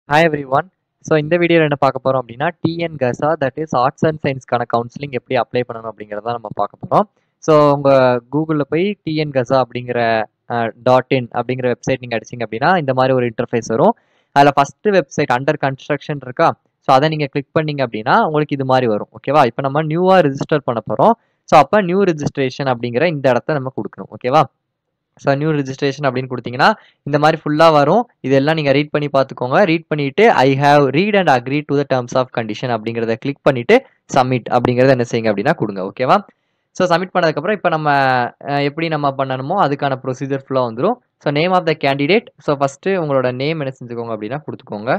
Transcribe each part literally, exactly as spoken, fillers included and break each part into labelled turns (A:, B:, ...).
A: Hi everyone. So இந்த வீடியோவில் என்ன பார்க்க போகிறோம் அப்படின்னா TN GASA that is arts and சயின்ஸ்க்கான கவுன்சிலிங் எப்படி அப்ளை பண்ணணும் அப்படிங்கிறத நம்ம பார்க்க போகிறோம். ஸோ உங்கள் கூகுளில் போய் டிஎன் கசா அப்படிங்கிற டாட் இன் அப்படிங்கிற வெப்சைட் நீங்கள் அடிச்சிங்க அப்படின்னா இந்த மாதிரி ஒரு இன்டர்ஃபேஸ் வரும். அதில் ஃபஸ்ட்டு வெப்சைட் அண்டர் கன்ஸ்ட்ரக்ஷன் இருக்கா, ஸோ அதை நீங்கள் கிளிக் பண்ணிங்க அப்படின்னா உங்களுக்கு இது மாதிரி வரும். ஓகேவா, இப்போ நம்ம நியூவாக ரிஜிஸ்டர் பண்ண போகிறோம். ஸோ அப்போ நியூ ரிஜிஸ்ட்ரேஷன் அப்படிங்கிற இந்த இடத்த நம்ம கொடுக்கணும். ஓகேவா, ஸோ நியூ ரிஜிஸ்ட்ரேஷன் அப்படின்னு கொடுத்தீங்கன்னா இந்த மாதிரி ஃபுல்லாக வரும். இதெல்லாம் நீங்கள் ரீட் பண்ணி பார்த்துக்கோங்க. ரீட் பண்ணிவிட்டு I have read and agree to the terms of condition அப்படிங்கிறத கிளிக் பண்ணிவிட்டு சப்மிட் அப்படிங்கிறத என்ன செய்யுங்க அப்படின்னா கொடுங்க. ஓகேவா, ஸோ சப்மிட் பண்ணதுக்கப்புறம் இப்போ நம்ம எப்படி நம்ம பண்ணணுமோ அதுக்கான ப்ரொசீஜர் ஃபுல்லாக வந்துடும். So name of the candidate, so first உங்களோட நேம் என்ன செஞ்சுக்கோங்க அப்படின்னா கொடுத்துக்கோங்க.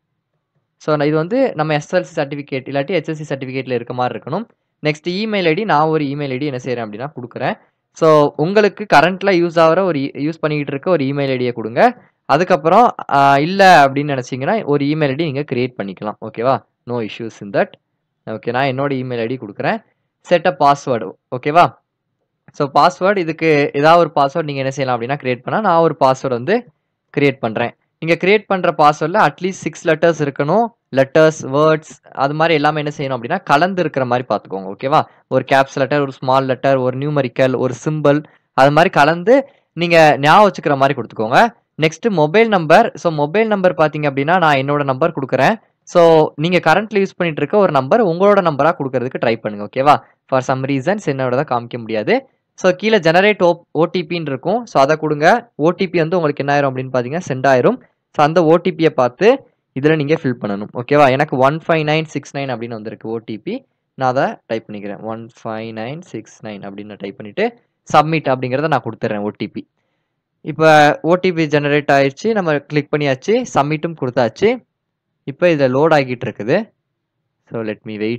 A: ஸோ இது வந்து நம்ம எஸ்எல்சி சர்டிஃபிகேட் இல்லாட்டி ஹெச்எஸ்சி சர்டிஃபிகேட்டில் இருக்க மாதிரி இருக்கணும். நெக்ஸ்ட் இமெயில் ஐடி, நான் ஒரு இமெயில் ஐடி என்ன செய்கிறேன் அப்படின்னா கொடுக்குறேன். ஸோ உங்களுக்கு கரண்ட்டில் யூஸ் ஆகிற ஒரு யூஸ் பண்ணிக்கிட்டு இருக்க ஒரு இமெயில் ஐடியை கொடுங்க. அதுக்கப்புறம் இல்லை அப்படின்னு நினச்சிங்கன்னா ஒரு இமெயில் ஐடி நீங்கள் க்ரியேட் பண்ணிக்கலாம். ஓகேவா, no issues in that. Okay, நான் என்னோட இமெயில் ஐடி கொடுக்குறேன். Set a password. ஓகேவா, ஸோ பாஸ்வேர்டு இதுக்கு ஏதாவது ஒரு பாஸ்வேர்டு நீங்கள் என்ன செய்யலாம் அப்படின்னா க்ரியேட் பண்ணால் நான் ஒரு பாஸ்வேர்டு வந்து க்ரியேட் பண்ணுறேன். நீங்கள் க்ரியேட் பண்ணுற பாஸ்வேர்டில் அட்லீஸ்ட் சிக்ஸ் லெட்டர்ஸ் இருக்கணும். லெட்டர்ஸ், வேர்ட்ஸ் அது மாதிரி எல்லாமே என்ன செய்யணும் அப்படின்னா கலந்து இருக்கிற மாதிரி பார்த்துக்கோங்க. ஓகேவா, ஒரு கேப்ஸ் லெட்டர், ஒரு ஸ்மால் லெட்டர், ஒரு நியூமரிக்கல், ஒரு சிம்பிள், அது மாதிரி கலந்து நீங்கள் ஞாபகம் வச்சுக்கிற மாதிரி கொடுத்துக்கோங்க. Next mobile number. So mobile number பார்த்தீங்க அப்படின்னா நான் என்னோட நம்பர் கொடுக்குறேன். ஸோ நீங்கள் கரண்ட்ல யூஸ் பண்ணிட்டு இருக்க ஒரு நம்பர் உங்களோட நம்பராக கொடுக்கறதுக்கு ட்ரை பண்ணுங்க. ஓகேவா, ஃபார் சம் ரீசன்ஸ் என்னோட தான் காமிக்க முடியாது. ஸோ கீழே ஜெனரேட் ஓ ஓடிபின்னு இருக்கும். ஸோ அதை கொடுங்க. ஓடிபி வந்து உங்களுக்கு என்ன ஆயிரும் அப்படின்னு பார்த்தீங்கன்னா சென்ட் ஆயிரும். ஸோ அந்த ஓடிபியை பார்த்து இதில் நீங்கள் ஃபில் பண்ணணும். ஓகேவா, எனக்கு one five nine six nine அப்படின்னு வந்திருக்கு ஓடிபி. நான் அதை டைப் பண்ணிக்கிறேன். One five nine six nine அப்படின்னு டைப் பண்ணிவிட்டு சப்மிட் அப்படிங்கிறத நான் கொடுத்துட்றேன் ஓடிபி. இப்போ ஓடிபி ஜெனரேட் ஆயிடுச்சு, நம்ம கிளிக் பண்ணியாச்சு, சப்மிட்டும் கொடுத்தாச்சு. இப்போ இதில் லோட் ஆகிட்டு இருக்குது. So let me wait.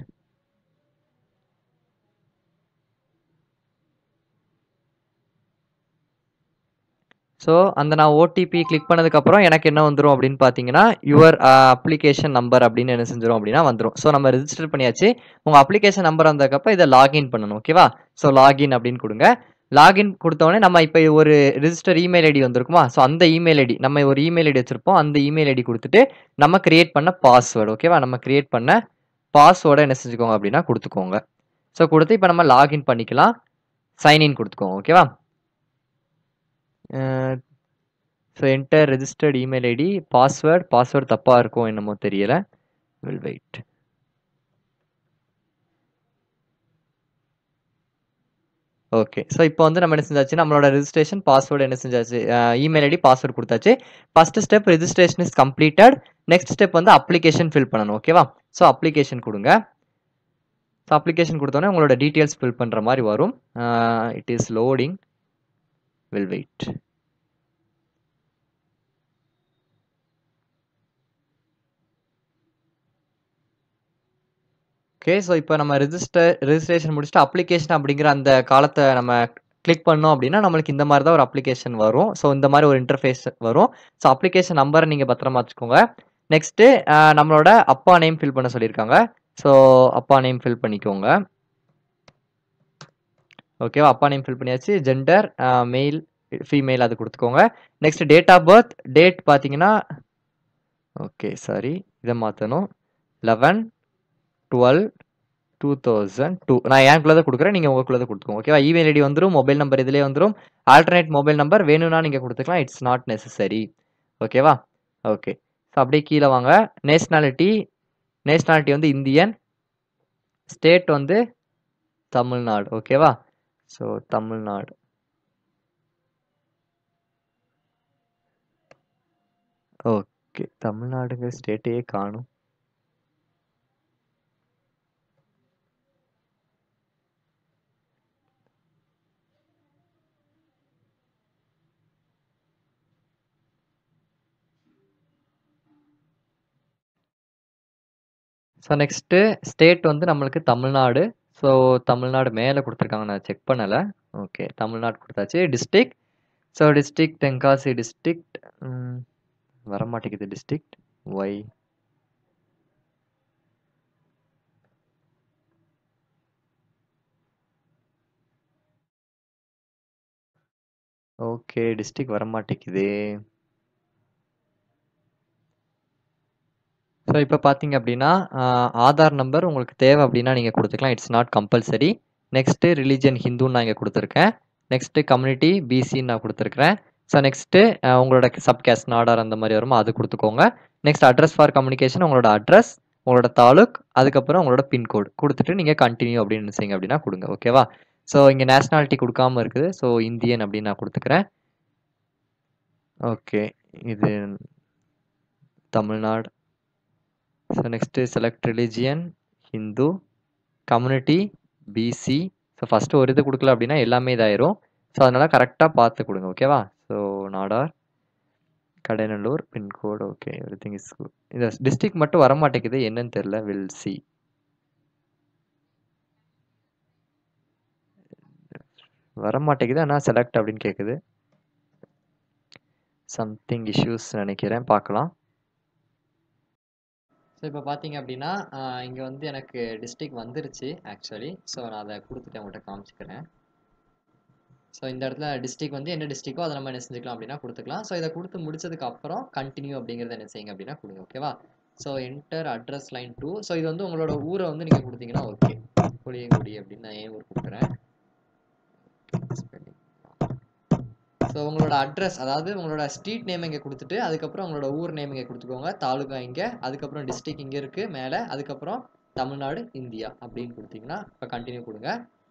A: So அந்த நான் ஓடிபி கிளிக் பண்ணதுக்கப்புறம் எனக்கு என்ன வந்துடும் அப்படின்னு பார்த்தீங்கன்னா யுவர் அப்ளிகேஷன் நம்பர் அப்படின்னு என்ன செஞ்சிடும் அப்படின்னா வந்துடும். ஸோ நம்ம ரெஜிஸ்டர் பண்ணியாச்சு. உங்கள் அப்ளிகேஷன் நம்பர் வந்ததுக்கப்புறம் இதை லாகின் பண்ணணும். ஓகேவா, ஸோ லாகின் அப்படின்னு கொடுங்க. லாகின் கொடுத்தோடனே நம்ம இப்போ ஒரு ரிஜிஸ்டர் இமெயில் ஐடி வந்திருக்குமா, ஸோ அந்த இமெயில் ஐடி நம்ம ஒரு இமெயில் ஐடி வச்சிருப்போம். அந்த இமெயில் ஐடி கொடுத்துட்டு நம்ம கிரியேட் பண்ண பாஸ்வேர்டு, ஓகேவா, நம்ம கிரியேட் பண்ண பாஸ்வேர்டை என்ன செஞ்சுக்கோங்க அப்படின்னா கொடுத்துக்கோங்க. ஸோ கொடுத்து இப்போ நம்ம லாகின் பண்ணிக்கலாம். சைன்இன் கொடுத்துக்கோங்க. ஓகேவா, so enter registered email ID, password password தப்பாக இருக்கும் என்னமோ தெரியல. Will wait. ஓகே, ஸோ இப்போ வந்து நம்ம என்ன செஞ்சாச்சு, நம்மளோட ரெஜிஸ்ட்ரேஷன் பாஸ்வேர்டு என்ன செஞ்சாச்சு, இமெயில் ஐடி பாஸ்வேர்டு கொடுத்தாச்சு. First step registration is completed. Next step வந்து அப்ளிகேஷன் ஃபில் பண்ணணும். ஓகேவா, ஸோ அப்ளிகேஷன் கொடுங்க. ஸோ அப்ளிகேஷன் கொடுத்தோன்னே உங்களோட டீட்டெயில்ஸ் ஃபில் பண்ணுற மாதிரி வரும். It is loading. Will wait. Okay, so இப்போ நம்ம ரெஜிஸ்டர் ரெஜிஸ்ட்ரேஷன் முடிச்சுட்டு அப்ளிகேஷன் அப்படிங்கிற அந்த காலத்தை நம்ம கிளிக் பண்ணோம் அப்படின்னா நம்மளுக்கு இந்த மாதிரி தான் ஒரு அப்ளிகேஷன் வரும். ஸோ இந்த மாதிரி ஒரு இன்டர்ஃபேஸ் வரும். ஸோ அப்ளிகேஷன் நம்பரை நீங்கள் பத்திரமா வச்சுக்கோங்க. நெக்ஸ்ட்டு நம்மளோட அப்பா நேம் ஃபில் பண்ண சொல்லியிருக்காங்க. ஸோ அப்பா நேம் ஃபில் பண்ணிக்கோங்க. ஓகேவா, அப்பா நேம் ஃபில் பண்ணியாச்சு. ஜெண்டர் மெயில் ஃபீமேல் அது கொடுத்துக்கோங்க. Next date of birth, date பார்த்தீங்கன்னா ஓகே சாரி இதை மாற்றணும். Eleven twelve two thousand two. நான் ஏன்குள்ளதை கொடுக்குறேன், நீங்கள் உங்களுக்குள்ளதை கொடுத்துக்கோங்க. ஓகேவா, இமெயில் ஐடி வந்துடும், மொபைல் நம்பர் இதிலே வந்துடும். ஆல்டர்னேட் மொபைல் நம்பர் வேணும்னா நீங்கள் கொடுத்துக்கலாம். It's not necessary. ஓகேவா, ஓகே. ஸோ அப்படியே கீழே வாங்க. நேஷ்னாலிட்டி, நேஷ்னாலிட்டி வந்து இந்தியன். ஸ்டேட் வந்து தமிழ்நாடு. ஓகேவா, ஸோ தமிழ்நாடு. ஓகே, தமிழ்நாடுங்கிற ஸ்டேட்டையே காணும். ஸோ நெக்ஸ்ட்டு ஸ்டேட் வந்து நம்மளுக்கு தமிழ்நாடு. ஸோ தமிழ்நாடு மேலே கொடுத்துருக்காங்க, நான் செக் பண்ணலை. ஓகே, தமிழ்நாடு கொடுத்தாச்சு. District, so district Tenkasi district. வரமாட்டேங்குது டிஸ்ட்ரிக்ட். ஒய்? ஓகே, டிஸ்ட்ரிக்ட் வரமாட்டேங்குது. ஸோ இப்போ பார்த்தீங்க அப்படின்னா ஆதார் நம்பர் உங்களுக்கு தேவை அப்படின்னா நீங்கள் கொடுத்துக்கலாம். It's not compulsory. Next religion ஹிந்துன்னு நான் இங்கே கொடுத்துருக்கேன். நெக்ஸ்ட்டு கம்யூனிட்டி பிசின்னு நான் கொடுத்துருக்கிறேன். ஸோ நெக்ஸ்ட்டு உங்களோட சப்கேஸ்ட் நாடார் அந்த மாதிரி வருமோ அது கொடுத்துக்கோங்க. நெக்ஸ்ட் அட்ரஸ் ஃபார் கம்யூனிகேஷன் உங்களோட அட்ரஸ், உங்களோட தாலுக், அதுக்கப்புறம் உங்களோட பின்கோடு கொடுத்துட்டு நீங்கள் கண்டினியூ அப்படின்னு செய்யுங்க அப்படின்னா கொடுங்க. ஓகேவா? ஸோ இங்கே நேஷ்னாலிட்டி கொடுக்காம இருக்குது. ஸோ இந்தியன் அப்படின்னு நான் கொடுத்துக்கிறேன். ஓகே, இது Tamil Nadu. So next select religion Hindu, community BC. So first ஒரு இது கொடுக்கல அப்படின்னா எல்லாமே இதாயிரும். ஸோ அதனால் கரெக்டாக பார்த்து கொடுங்க. ஓகேவா? So Nadar, Kadainallur, pincode. Okay, everything is good. இந்த டிஸ்ட்ரிக்ட் மட்டும் வர மாட்டேங்குது, என்னன்னு தெரில. Will see. வர மாட்டேங்குது, ஆனால் செலக்ட் அப்படின்னு கேட்குது. சம்திங் இஷ்யூஸ் நினைக்கிறேன், பார்க்கலாம். ஸோ இப்போ பார்த்தீங்க அப்படின்னா இங்கே வந்து எனக்கு டிஸ்ட்ரிக்ட் வந்துருச்சு ஆக்சுவலி. ஸோ நான் அதை கொடுத்துட்டு உங்கள்கிட்ட காமிச்சிக்கிறேன். ஸோ இந்த இடத்துல டிஸ்ட்ரிக்ட் வந்து என்ன டிஸ்ட்ரிக்கோ அதை நம்ம என்ன செஞ்சுக்கலாம் அப்படின்னா கொடுத்துக்கலாம். ஸோ இதை கொடுத்து முடிச்சதுக்கு அப்புறம் கண்டினியூ அப்படிங்கிறத என்ன செய்யுங்க அப்படின்னா கொடுங்க. ஓகேவா? So enter address line two. So இது வந்து உங்களோட ஊரை வந்து நீங்கள் கொடுத்தீங்கன்னா ஓகே. புளியங்குடி அப்படின்னு நான் ஏன் ஊர் கொடுக்குறேன். ஸோ உங்களோட அட்ரஸ், அதாவது உங்களோட ஸ்ட்ரீட் நேம் இங்கே கொடுத்துட்டு அதுக்கப்புறம் உங்களோட ஊர் நேம் இங்கே கொடுத்துக்கோங்க. தாலுகா இங்கே, அதுக்கப்புறம் டிஸ்ட்ரிக்ட் இங்கே இருக்குது மேலே, அதுக்கப்புறம் தமிழ்நாடு இந்தியா அப்படின்னு கொடுத்தீங்கன்னா இப்போ கண்டினியூ கொடுங்க.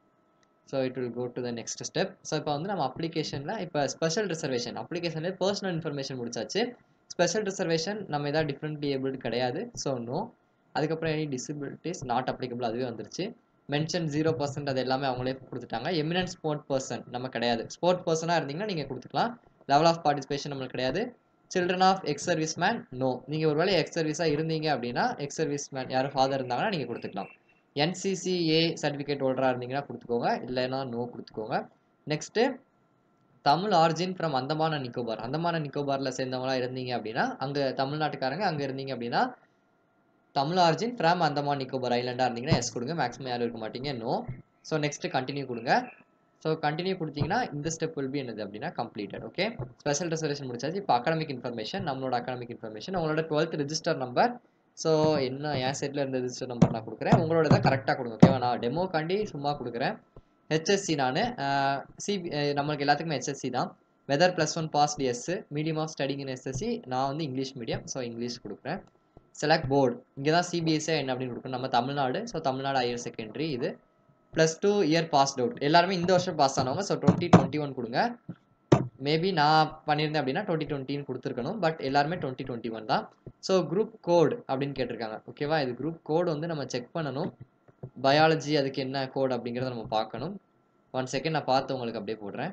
A: So it will go to the next step. So இப்போ வந்து நம்ம அப்ளிகேஷனில் இப்போ ஸ்பெஷல் ரிசர்வேஷன் அப்ளிகேஷனில் பர்சனல் இன்ஃபர்மேஷன் முடிச்சாச்சு. ஸ்பெஷல் ரிசர்வேஷன் நம்ம எதாவது டிஃப்ரெண்ட்லி ஏபிள்டு கிடையாது. So no. அதுக்கப்புறம் எனி டிசபிலிட்டிஸ் நாட் அப்ளிகபிள், அதுவே வந்துருச்சு. மென்ஷன் ஜீரோ பர்சன்ட் அது எல்லாமே அவங்களே கொடுத்துட்டாங்க. எமினன்ட் ஸ்போர்ட் பர்சன் நம்ம கிடையாது. ஸ்போர்ட் பர்சனாக இருந்தீங்கன்னா நீங்கள் கொடுத்துக்கலாம். லெவல் ஆஃப் பார்ட்டிசிபேஷன் நம்மளுக்கு கிடையாது. Children of ex service man no. நீங்கள் ஒரு வேளை எக்ஸ் சர்வீஸாக இருந்தீங்க அப்படின்னா எக்ஸ் சர்வீஸ் மேன் யாரும் ஃபாதர் இருந்தாங்கன்னா நீங்கள் கொடுத்துக்கலாம். என்சிசிஏ சர்டிஃபிகேட் ஹோல்டராக இருந்தீங்கன்னா கொடுத்துக்கோங்க, இல்லைன்னா நோ கொடுத்துக்கோங்க. Next Tamil origin from Andaman and Nicobar. Andaman and நிக்கோபாரில் சேர்ந்தவங்களா இருந்தீங்க அப்படின்னா அங்கே தமிழ்நாட்டுக்காரங்க அங்கே இருந்தீங்க அப்படின்னா தமிழ் ஆரிஜின் ஃப்ரம் அந்தமான் நிக்கோபார் ஐலாண்டாக இருந்தீங்கன்னா எஸ் கொடுங்க. மேக்ஸிமம் யாரும் இருக்க மாட்டீங்க, நோ. ஸோ நெக்ஸ்ட்டு கண்டினியூ கொடுங்க. ஸோ கண்டினியூ கொடுத்தீங்கன்னா இந்த ஸ்டெப் வில் பி என்னது அப்படின்னா கம்ப்ளீட்டட். ஓகே, ஸ்பெஷல் ரிசர்வேஷன் முடிச்சாச்சு. இப்போ அகாடமிக் இன்ஃபர்மேஷன், நம்மளோட அகாடமிக் இன்ஃபர்மேஷன், உங்களோட டுவெல்த் ரிஜிஸ்டர் நம்பர். ஸோ என்ன என் சைட்டில் இருந்த ரிஜிஸ்டர் நம்பர் நான் கொடுக்குறேன். உங்களோட தான் கரெக்டாக கொடுங்க. ஓகேவா? நான் டெமோக்காண்டி சும்மா கொடுக்குறேன். ஹெச்எஸ்சி நான் சிபி நம்மளுக்கு எல்லாத்துக்குமே ஹெச்எஸ்சி தான். Whether plus one passed yes, medium of studying in SSC. நான் வந்து இங்கிலீஷ் மீடியம், ஸோ இங்கிலீஷ் கொடுக்குறேன். செலக்ட் போர்டு, இங்கே தான் சிபிஎஸ்சி என்ன அப்படின்னு கொடுக்கணும். நம்ம Tamil Nadu, so Tamil Nadu higher secondary. இது plus two year passed out, எல்லாருமே இந்த வருஷம் பாஸ் ஆனவங்க. ஸோ டுவெண்ட்டி டுவெண்ட்டி ஒன் கொடுங்க. மேபி நான் பண்ணியிருந்தேன் அப்படின்னா டுவெண்ட்டி டுவெண்ட்டின்னு கொடுத்துருக்கணும். பட் எல்லாருமே டுவெண்ட்டி டுவெண்ட்டி ஒன் தான். ஸோ குரூப் கோடு அப்படின்னு கேட்டிருக்காங்க. ஓகேவா? இது குரூப் கோடு வந்து நம்ம செக் பண்ணணும். பயாலஜி அதுக்கு என்ன கோடு அப்படிங்கிறத நம்ம பார்க்கணும். ஒன் செகண்ட் நான் பார்த்து உங்களுக்கு அப்படியே போடுறேன்.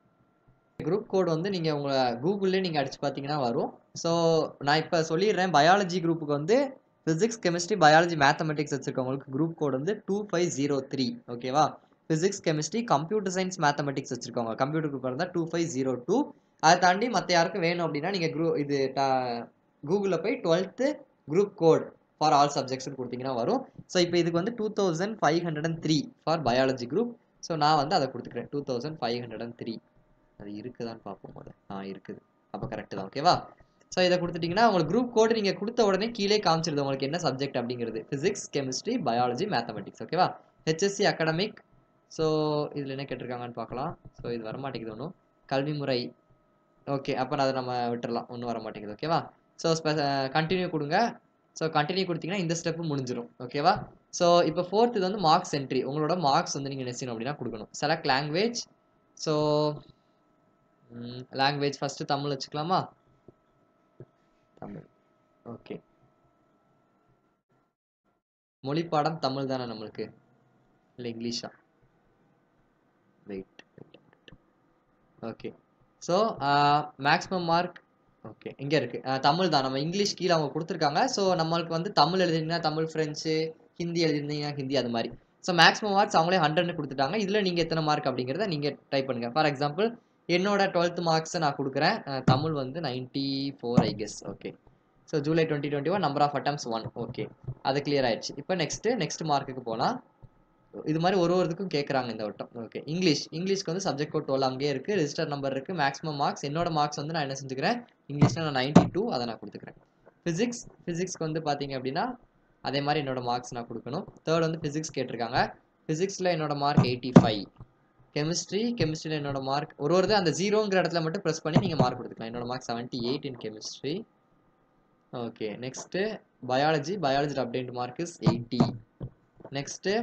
A: குரூப் கோடு வந்து நீங்கள் உங்களை கூகுள்லேயே நீங்கள் அடிச்சு பார்த்தீங்கன்னா வரும். ஸோ நான் இப்போ சொல்லிடுறேன். பயாலஜி குரூப்புக்கு வந்து ஃபிசிக்ஸ், கெமிஸ்ட்ரி, பயாலஜி, மேத்தமெட்டிக்ஸ் வச்சுருக்கவங்களுக்கு குரூப் கோடு வந்து டூ ஃபைவ் ஜீரோ த்ரீ. ஓகேவா? Physics, chemistry, computer science, mathematics வச்சுருக்கவங்க கம்ப்யூட்டர் குரூப் இருந்தால் டூ ஃபைவ் ஜீரோ டூ. அதை தாண்டி மற்ற யாருக்கும் வேணும் அப்படின்னா நீங்கள் குரூ இது கூகுளில் போய் twelfth group code for all சப்ஜெக்ட்ஸ்னு கொடுத்தீங்கன்னா வரும். ஸோ இப்போ இதுக்கு வந்து two thousand five hundred and three for biology group. So நான் வந்து அதை கொடுத்துக்கிறேன் two thousand five hundred and three. அது இருக்குதான்னு பார்ப்போம் போது. ஆ இருக்குது, அப்போ கரெக்டு தான். ஓகேவா? ஸோ இதை கொடுத்துட்டிங்கன்னா உங்களுக்கு குரூப் கோடு நீங்கள் கொடுத்த உடனே கீழே காமிச்சிருது உங்களுக்கு என்ன சப்ஜெக்ட் அப்படிங்கிறது. Physics, chemistry, biology, mathematics. ஓகேவா? HSC academic. ஸோ இதில் என்ன கேட்டிருக்காங்கன்னு பார்க்கலாம். ஸோ இது வரமாட்டேங்குது ஒன்றும். கல்வி முறை. ஓகே, அப்போ அதை நம்ம விட்டுறலாம், ஒன்றும் வர மாட்டேங்குது. ஓகேவா? ஸோ கண்டினியூ கொடுங்க. ஸோ கண்டினியூ கொடுத்தீங்கன்னா இந்த ஸ்டெப்பு முடிஞ்சிடும். ஓகேவா? ஸோ இப்போ ஃபோர்த் இது வந்து மார்க்ஸ் என்ட்ரி. உங்களோட மார்க்ஸ் வந்து நீங்கள் என்ன செய்யணும் அப்படின்னா கொடுக்கணும். Select language. So language first Tamil வச்சுக்கலாமா? தமிழ். ஓகே, மொழி பாடம் தமிழ் தானே நம்மளுக்கு, இல்லை இங்கிலீஷா? Wait. Okay, so maximum mark. Okay, இங்கே இருக்குது தமிழ் தான். நம்ம இங்கிலீஷ் கீழே அவங்க கொடுத்துருக்காங்க. ஸோ நம்மளுக்கு வந்து தமிழ் எழுதிங்கன்னா தமிழ், ஃப்ரெஞ்சு, ஹிந்தி எழுதிருந்தீங்கன்னா ஹிந்தி, அது மாதிரி. ஸோ மேக்ஸிமம் மார்க்ஸ் அவங்களே ஹண்ட்ரட்னு கொடுத்துட்டாங்க. இதில் நீங்கள் எத்தனை மார்க் அப்படிங்கிறத நீங்கள் டைப் பண்ணுங்கள். ஃபார் எக்ஸாம்பிள் என்னோட டுவெல்த் மார்க்ஸை நான் கொடுக்குறேன். தமிழ் வந்து ninety four I guess. Okay, so July twenty twenty one number of attempts one. Okay, அது கிளியர் ஆயிடுச்சு. இப்போ நெக்ஸ்ட்டு நெக்ஸ்ட் மார்க்குக்கு போகலாம். இது மாதிரி ஒரு ஒரு இதுக்கும் கேட்குறாங்க இந்த வட்டம். Okay, English. இங்கிலீஷ்க்கு வந்து சப்ஜெக்ட் கோட் டுவெல் அங்கேயே இருக்குது, ரெஜிஸ்டர் நம்பர் இருக்குது, மேக்ஸிமம் மார்க்ஸ். என்னோட மார்க்ஸ் வந்து நான் என்ன செஞ்சுக்கிறேன், இங்கிலீஷில் நான் நைன்ட்டி டூ, அதை நான் கொடுத்துக்கிறேன். ஃபிசிக்ஸ் ஃபிசிக்ஸ்க்கு வந்து பார்த்தீங்க அப்படின்னா அதே மாதிரி என்னோட மார்க்ஸ் நான் கொடுக்கணும். தேர்ட் வந்து ஃபிசிக்ஸ் கேட்டிருக்காங்க. ஃபிசிக்ஸில் என்னோட மார்க் எயிட்டி ஃபைவ். கெமிஸ்ட்ரி கெமிஸ்ட்ரியில் என்னோட மார்க் ஒரு ஒரு அந்த ஜீரோங்கிற இடத்துல மட்டும் ப்ரெஸ் பண்ணி நீங்கள் மார்க் கொடுத்துக்கலாம். என்னோட mark seventy eight in chemistry. Okay, next biology பயாலஜியில் update mark is eighty. Next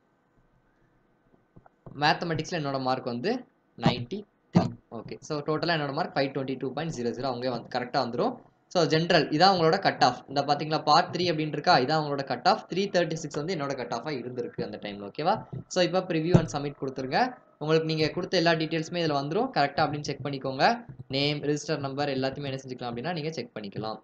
A: மேத்தமெட்டிக்ஸில் என்னோட மார்க் வந்து நைன்ட்டி த்ரீ. ஓகே, ஸோ டோட்டலாக என்னோட mark five twenty two point zero zero அவங்க வந்து கரெக்டாக வந்துடும். ஸோ ஜென்ரல் இதான் உங்களோட கட் ஆஃப். இந்த பார்த்தீங்களா பார்ட் த்ரீ அப்படின்னு இருக்கா, இதான் உங்களோட cut off. Three thirty six வந்து என்னோட கட் ஆஃபாக இருந்திருக்கு அந்த டைமில். ஓகேவா? ஸோ இப்போ ப்ரிவியூ அண்ட் சப்மிட் கொடுத்துருங்க. உங்களுக்கு நீங்கள் கொடுத்த எல்லா டீட்டெயில்ஸுமே இதில் வந்துடும். கரெக்டாக அப்படின்னு செக் பண்ணிக்கோங்க. நேம், ரிஜிஸ்டர் நம்பர் எல்லாத்தையுமே என்ன செஞ்சுக்கலாம் அப்படின்னா நீங்கள் செக் பண்ணிக்கலாம்.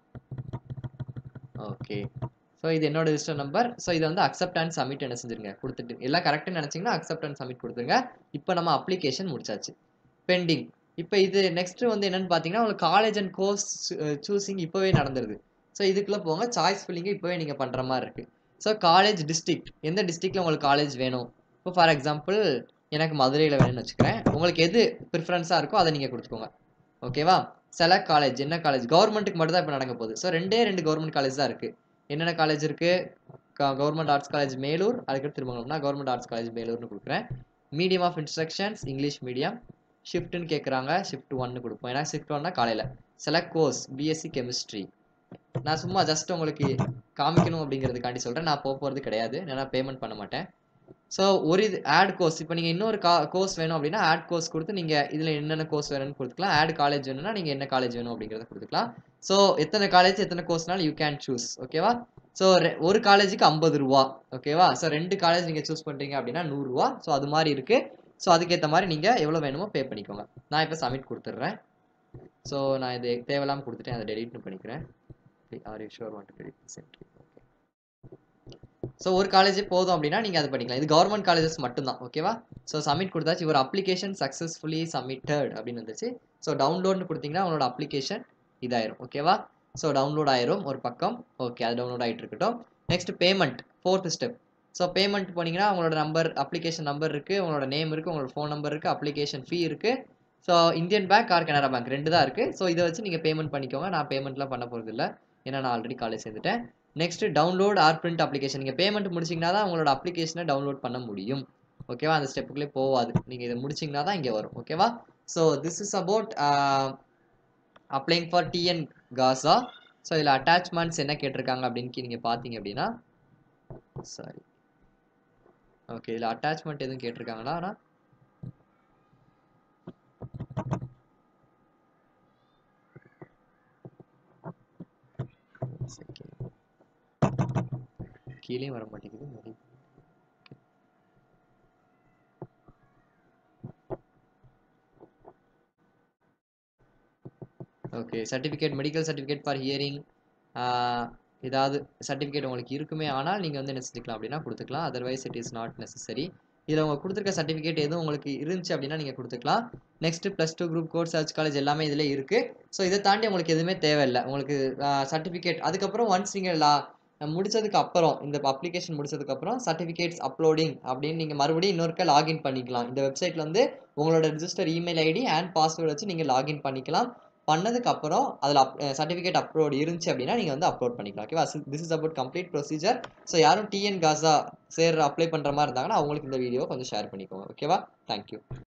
A: ஓகே, ஸோ இது என்னோட ரிஜிஸ்டர் நம்பர். ஸோ இதை வந்து அக்செப்ட் அண்ட் சப்மிட் என்ன செஞ்சுருங்க கொடுத்துட்டு எல்லாம் கரெக்டுன்னு நினச்சிங்கன்னா அக்செப்ட் அண்ட் சப்மிட் கொடுத்துருங்க. இப்போ நம்ம அப்ளிகேஷன் முடிச்சாச்சு. பெண்டிங். இப்போ இது நெக்ஸ்ட் வந்து என்னன்னு பார்த்தீங்கன்னா உங்களுக்கு காலேஜ் அண்ட் கோர்ஸ் சூஸிங் இப்போவே நடந்துருது. ஸோ இதுக்குள்ளே போங்க. சாய்ஸ் ஃபில்லிங்கு இப்போவே நீங்கள் பண்ணுற மாதிரி இருக்குது. ஸோ காலேஜ் டிஸ்ட்ரிக்ட், எந்த டிஸ்ட்ரிக்டில் உங்களுக்கு காலேஜ் வேணும். இப்போ ஃபார் எக்ஸாம்பிள் எனக்கு மதுரையில் வேணும்னு வச்சுக்கிறேன். உங்களுக்கு எது ப்ரிஃபரன்ஸாக இருக்கோ அதை நீங்கள் கொடுத்துக்கோங்க. ஓகேவா? செலக்ட் காலேஜ், என்ன காலேஜ், கவர்மெண்ட்டுக்கு மட்டும் தான் இப்போ நடக்க போகுது. ஸோ ரெண்டே ரெண்டு கவர்மெண்ட் காலேஜ் தான் இருக்குது. என்னென்ன காலேஜ் இருக்குது? கவர்மெண்ட் ஆர்ட்ஸ் காலேஜ் மேலூர், அதுக்கடுத்து திருமங்கலம்னா கவர்மெண்ட் ஆர்ட்ஸ் காலேஜ் மேலூர்னு கொடுக்குறேன். Medium of instructions English medium. ஷிஃப்ட்னு கேட்குறாங்க, ஷிஃப்ட் ஒன்னு கொடுப்போம். ஏன்னா ஷிஃப்ட் ஒன்னா காலையில். Select course BSc chemistry. நான் சும்மா ஜஸ்ட் உங்களுக்கு காமிக்கணும் அப்படிங்கிறதுக்காண்டி சொல்கிறேன். நான் போக போகிறது கிடையாது, ஏன்னா பேமெண்ட் பண்ண மாட்டேன். ஸோ ஒரு இது ஆட் கோர்ஸ். இப்போ நீங்கள் இன்னொரு கா கோர்ஸ் வேணும் அப்படின்னா ஆட் கோர்ஸ் கொடுத்து நீங்கள் இதில் என்னென்ன கோர்ஸ் வேணும்னு கொடுத்துக்கலாம். ஆட் காலேஜ் வேணும்னா நீங்கள் என்ன காலேஜ் வேணும் அப்படிங்கிறத கொடுத்துக்கலாம். ஸோ எத்தனை காலேஜ் எத்தனை கோர்ஸ்னாலும் யூ கேன் சூஸ். ஓகேவா? ஸோ ஒரு காலேஜுக்கு ஐம்பது ரூபா. ஓகேவா? ஸோ ரெண்டு காலேஜ் நீங்கள் சூஸ் பண்ணுறீங்க அப்படின்னா நூறுரூவா. ஸோ அது மாதிரி இருக்குது. ஸோ அதுக்கேற்ற மாதிரி நீங்கள் எவ்வளோ வேணுமோ பே பண்ணிக்கோங்க. நான் இப்போ சப்மிட் கொடுத்துட்றேன். ஸோ நான் இது தேவையில்லாமல் கொடுத்துட்டேன், அதை டெலிட்னு பண்ணிக்கிறேன். Are you sure want to delete this entry? Okay, so ஒரு காலேஜே போதும் அப்படின்னா நீங்கள் அது பண்ணிக்கலாம். இது கவர்மெண்ட் காலேஜஸ் மட்டும்தான். ஓகேவா? ஸோ சப்மிட் கொடுத்தாச்சு. ஒரு அப்ளிகேஷன் சக்ஸஸ்ஃபுல்லி சப்மிட்டட் அப்படின்னு வந்துச்சு. ஸோ டவுன்லோட்னு கொடுத்தீங்கன்னா உங்களோட அப்ளிகேஷன் இதாயிரும். ஓகேவா? ஸோ டவுன்லோட் ஆயிரும் ஒரு பக்கம். ஓகே, அது டவுன்லோட் ஆகிட்டு இருக்கட்டும். Next payment, fourth step. So payment போனீங்கன்னா உங்களோட நம்பர், அப்ளிகேஷன் நம்பர் இருக்குது, உங்களோட நேம் இருக்குது, உங்களோட ஃபோன் நம்பர் இருக்குது, அப்ளிகேஷன் ஃபீ இருக்குது. So Indian bank or Canara bank ரெண்டு தான் இருக்குது. ஸோ இதை வச்சு நீங்கள் பேமெண்ட் பண்ணிக்கோங்க. நான் பேமெண்ட்லாம் பண்ண போகிறது இல்லை, ஏன்னா நான் ஆல்ரெடி காலேஜ் சேர்ந்துட்டேன். Next download or print application. நீங்கள் பேமெண்ட் முடிச்சிங்கன்னா தான் உங்களோட அப்ளிகேஷனை டவுன்லோட் பண்ண முடியும். ஓகேவா? அந்த ஸ்டெப்புக்குள்ளே போகாது. நீங்கள் இதை முடிச்சிங்கன்னா தான் இங்கே வரும். ஓகேவா? So this is about applying for TN GASA. So இதில் அட்டாச்மெண்ட்ஸ் என்ன கேட்டிருக்காங்க அப்படின்னு நீங்கள் பார்த்தீங்க அப்படின்னா, சாரி, ஓகே, இதில் அட்டாச்மெண்ட் எதுவும் கேட்டிருக்காங்களா? ஆனால் கீழே வர மாட்டேங்குது. Okay, certificate, medical certificate for hearing, ஏதாவது சர்டிஃபிகேட் உங்களுக்கு இருக்குமே ஆனால் நீங்கள் வந்து என்ன செஞ்சுக்கலாம் அப்படின்னா கொடுத்துக்கலாம். Otherwise it is not necessary. இதில் உங்கள் கொடுத்துருக்க சர்டிஃபிகேட் எதுவும் உங்களுக்கு இருந்துச்சு அப்படின்னா நீங்கள் கொடுத்துக்கலாம். Next plus two group course search college எல்லாமே இதில் இருக்குது. ஸோ இதை தாண்டி உங்களுக்கு எதுவுமே தேவையில்லை. உங்களுக்கு சர்டிஃபிகேட் அதுக்கப்புறம் ஒன்ஸ் நீங்கள் லா முடிச்சதுக்கு அப்புறம், இந்த அப்ளிகேஷன் முடிச்சதுக்கப்புறம் சர்டிஃபிகேட்ஸ் அப்லோடிங் அப்படின்னு நீங்கள் மறுபடியும் இன்னொருக்க லாகின் பண்ணிக்கலாம். இந்த வெப்சைட்டில் வந்து உங்களோட register email ID and password வச்சு நீங்கள் லாகின் பண்ணிக்கலாம். பண்ணதுக்கு அப்புறம் அதில் அப் சர்டிஃபிகேட் அப்லோட் இருந்துச்சு அப்படின்னா நீங்கள் வந்து அப்லோட் பண்ணிக்கலாம். ஓகேவா? This is about complete procedure. So யாரும் டிஎன் காசா சேர் அப்ளை பண்ணுற மாதிரி இருந்தாங்கன்னா அவங்களுக்கு இந்த வீடியோ கொஞ்சம் ஷேர் பண்ணிக்கோங்க. ஓகேவா? தேங்க்யூ.